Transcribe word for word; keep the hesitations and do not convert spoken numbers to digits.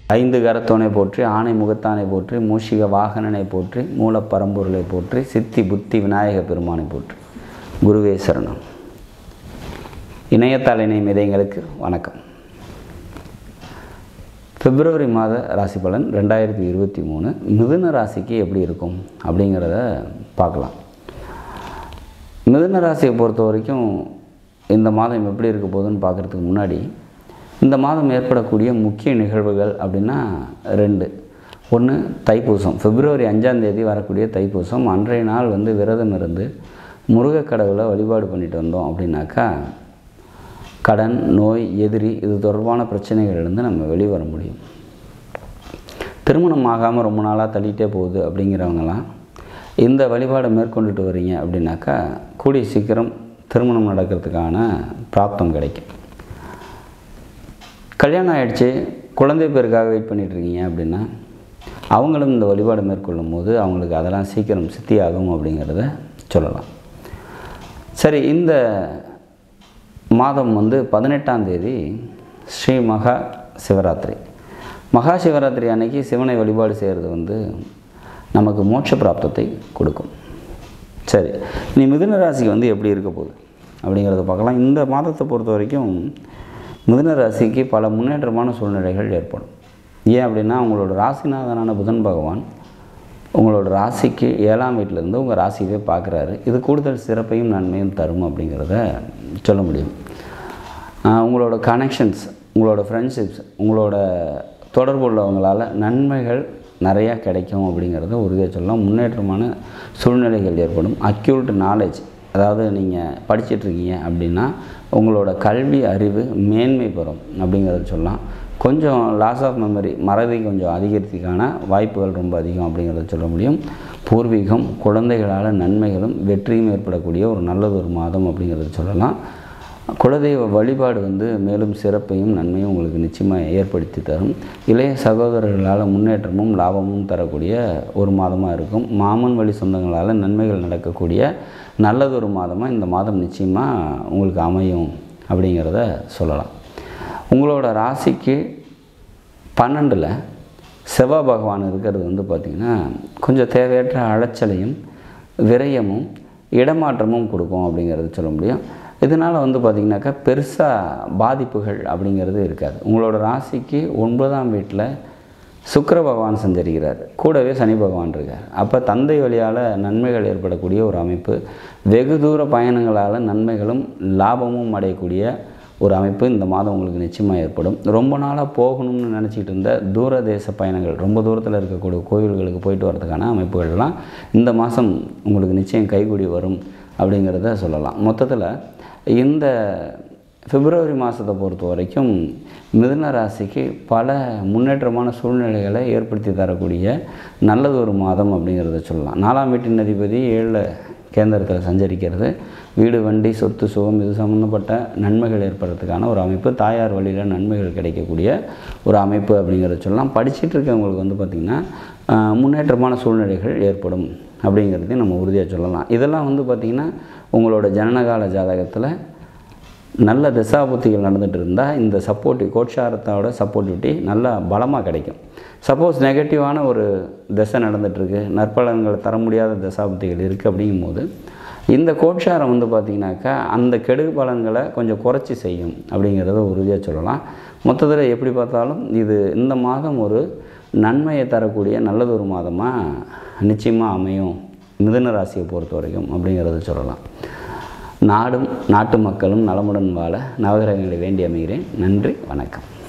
ஐந்து கரத்தோனை போற்றி, ஆணை முகத்தானை போற்றி, மூஷிக வாகனனை போற்றி, மூலப்பரம்பொருளை போற்றி, சித்தி புத்தி விநாயக பெருமானை போற்றி. குருவே சரணம். இணையத்தாள் இணை மிதைங்களுக்கு வணக்கம். பிப்ரவரி மாத ராசி பலன் ரெண்டாயிரத்தி இருபத்தி மூணு மிதுன ராசிக்கு எப்படி இருக்கும் அப்படிங்கிறத பார்க்கலாம். மிதுன ராசியை பொறுத்த வரைக்கும் இந்த மாதம் எப்படி இருக்க போகுதுன்னு பார்க்குறதுக்கு முன்னாடி இந்த மாதம் ஏற்படக்கூடிய முக்கிய நிகழ்வுகள் அப்படின்னா ரெண்டு. ஒன்று தைப்பூசம். பிப்ரவரி அஞ்சாம் தேதி வரக்கூடிய தைப்பூசம். அன்றைய நாள் வந்து விரதம் இருந்து முருகக் கடவுளை வழிபாடு பண்ணிட்டு வந்தோம் அப்படின்னாக்கா கடன், நோய், எதிரி இது தொடர்பான பிரச்சனைகள்லேருந்து நம்ம வெளிவர முடியும். திருமணம் ஆகாமல் ரொம்ப நாளாக தள்ளிகிட்டே போகுது அப்படிங்கிறவங்களாம் இந்த வழிபாடை மேற்கொண்டுட்டு வரீங்க அப்படின்னாக்கா கூடிய சீக்கிரம் திருமணம் நடக்கிறதுக்கான பிராப்தம் கிடைக்கும். கல்யாணம் ஆகிடுச்சு, குழந்தை பேருக்காக வெயிட் பண்ணிகிட்ருக்கீங்க அப்படின்னா அவங்களும் இந்த வழிபாடு மேற்கொள்ளும் போது அவங்களுக்கு அதெல்லாம் சீக்கிரம் சித்தியாகும் அப்படிங்கிறத சொல்லலாம். சரி, இந்த மாதம் வந்து பதினெட்டாம் தேதி ஸ்ரீ மகா சிவராத்திரி. மகா சிவராத்திரி அன்னைக்கு சிவனை வழிபாடு செய்கிறது வந்து நமக்கு மோட்ச பிராப்தத்தை கொடுக்கும். சரி, இனி மிதுன ராசிக்கு வந்து எப்படி இருக்க போகுது அப்படிங்கிறத பார்க்கலாம். இந்த மாதத்தை பொறுத்த வரைக்கும் மிதுன ராசிக்கு பல முன்னேற்றமான சூழ்நிலைகள் ஏற்படும். ஏன் அப்படின்னா உங்களோட ராசிநாதனான புதன் பகவான் உங்களோட ராசிக்கு ஏழாம் வீட்டிலேருந்து உங்கள் ராசியவே பார்க்குறாரு. இது கூடுதல் சிறப்பையும் நன்மையும் தரும் அப்படிங்கிறத சொல்ல முடியும். உங்களோட கனெக்ஷன்ஸ், உங்களோட ஃப்ரெண்ட்ஷிப்ஸ், உங்களோட தொடர்பு உள்ளவங்களால் நன்மைகள் நிறையா கிடைக்கும் அப்படிங்கிறத உறுதியாக சொல்லலாம். முன்னேற்றமான சூழ்நிலைகள் ஏற்படும். அக்யூல்ட் நாலேஜ், அதாவது நீங்கள் படிச்சிட்ருக்கீங்க அப்படின்னா உங்களோட கல்வி அறிவு மேன்மை பெறும் அப்படிங்கிறத சொல்லலாம். கொஞ்சம் லாஸ் ஆஃப் மெமரி, மறதி கொஞ்சம் அதிகரிக்கிறதுக்கான வாய்ப்புகள் ரொம்ப அதிகம் அப்படிங்கிறத சொல்ல முடியும். பூர்வீகம், குழந்தைகளால் நன்மைகளும் வெற்றியும் ஏற்படக்கூடிய ஒரு நல்லது ஒரு மாதம் அப்படிங்கிறத சொல்லலாம். குலதெய்வ வழிபாடு வந்து மேலும் சிறப்பையும் நன்மையும் உங்களுக்கு நிச்சயமாக ஏற்படுத்தி தரும். இளைய சகோதரர்களால் முன்னேற்றமும் லாபமும் தரக்கூடிய ஒரு மாதமாக இருக்கும். மாமன் வழி சொந்தங்களால் நன்மைகள் நடக்கக்கூடிய நல்லது ஒரு மாதமாக இந்த மாதம் நிச்சயமாக உங்களுக்கு அமையும் அப்படிங்கிறத சொல்லலாம். உங்களோட ராசிக்கு பன்னெண்டில் செவ்வாய் பகவான் இருக்கிறது வந்து பார்த்திங்கன்னா கொஞ்சம் தேவையற்ற அலைச்சலையும் விரயமும் இடமாற்றமும் கொடுக்கும் அப்படிங்கிறது சொல்ல முடியும். இதனால் வந்து பார்த்திங்கனாக்கா பெருசாக பாதிப்புகள் அப்படிங்கிறது இருக்காது. உங்களோட ராசிக்கு ஒன்பதாம் வீட்டில் சுக்கிர பகவான் சஞ்சரிக்கிறார், கூடவே சனி பகவான் இருக்கார். அப்போ தந்தை வழியால் நன்மைகள் ஏற்படக்கூடிய ஒரு அமைப்பு, வெகு தூர பயணங்களால் நன்மைகளும் லாபமும் அடையக்கூடிய ஒரு அமைப்பு இந்த மாதம் உங்களுக்கு நிச்சயமாக ஏற்படும். ரொம்ப நாளாக போகணும்னு நினச்சிக்கிட்டு இருந்த தூர தேச பயணங்கள், ரொம்ப தூரத்தில் இருக்கக்கூடிய கோவில்களுக்கு போயிட்டு வரதுக்கான அமைப்புகள்லாம் இந்த மாதம் உங்களுக்கு நிச்சயம் கைகூடி வரும் அப்படிங்கிறத சொல்லலாம். மொத்தத்தில் இந்த பிப்ரவரி மாதத்தை பொறுத்த வரைக்கும் மிதுன ராசிக்கு பல முன்னேற்றமான சூழ்நிலைகளை ஏற்படுத்தி தரக்கூடிய நல்லது ஒரு மாதம் அப்படிங்கிறத சொல்லலாம். நாலாம் வீட்டின் அதிபதி ஏழில் கேந்திரத்தில் சஞ்சரிக்கிறது வீடு, வண்டி, சொத்து, சுகம் இது சம்மந்தப்பட்ட நன்மைகள் ஏற்படுறதுக்கான ஒரு அமைப்பு, தாயார் வழியில் நன்மைகள் கிடைக்கக்கூடிய ஒரு அமைப்பு அப்படிங்கிறத சொல்லலாம். படிச்சுட்டு இருக்கவங்களுக்கு வந்து பார்த்திங்கன்னா முன்னேற்றமான சூழ்நிலைகள் ஏற்படும் அப்படிங்கிறதையும் நம்ம உறுதியாக சொல்லலாம். இதெல்லாம் வந்து பார்த்திங்கன்னா உங்களோட ஜனனகால ஜாதகத்தில் நல்ல திசாபுத்திகள் நடந்துகிட்டு இருந்தால் இந்த சப்போர்ட்டிவ் கோட்சாரத்தோட சப்போர்ட்டிவிட்டி நல்லா பலமாக கிடைக்கும். சப்போஸ் நெகட்டிவான ஒரு திசை நடந்துகிட்ருக்கு, நற்பலன்களை தர முடியாத திசாபுத்திகள் இருக்குது அப்படிங்கும்போது இந்த கோட்சாரம் வந்து பார்த்திங்கனாக்கா அந்த கெடுகு பலன்களை கொஞ்சம் குறைச்சி செய்யும் அப்படிங்கிறத உறுதியாக சொல்லலாம். மொத்தத்தில் எப்படி பார்த்தாலும் இது இந்த மாதம் ஒரு நன்மையை தரக்கூடிய நல்லது ஒரு மாதமாக நிச்சயமாக அமையும் மிதுன ராசியை பொறுத்த வரைக்கும் அப்படிங்கிறத சொல்லலாம். நாடும் நாட்டு மக்களும் நலமுடன் வாழ நவகிரகங்களை வேண்டி அமைகிறேன். நன்றி, வணக்கம்.